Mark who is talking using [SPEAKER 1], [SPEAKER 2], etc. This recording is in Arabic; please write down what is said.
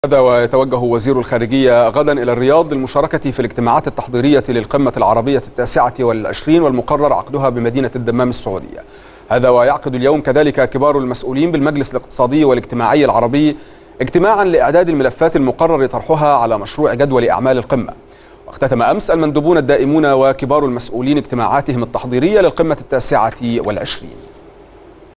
[SPEAKER 1] هذا ويتوجه وزير الخارجية غدا إلى الرياض للمشاركة في الاجتماعات التحضيرية للقمة العربية 29 والمقرر عقدها بمدينة الدمام السعودية. هذا ويعقد اليوم كذلك كبار المسؤولين بالمجلس الاقتصادي والاجتماعي العربي اجتماعا لإعداد الملفات المقرر طرحها على مشروع جدول أعمال القمة. واختتم أمس المندوبون الدائمون وكبار المسؤولين اجتماعاتهم التحضيرية للقمة 29.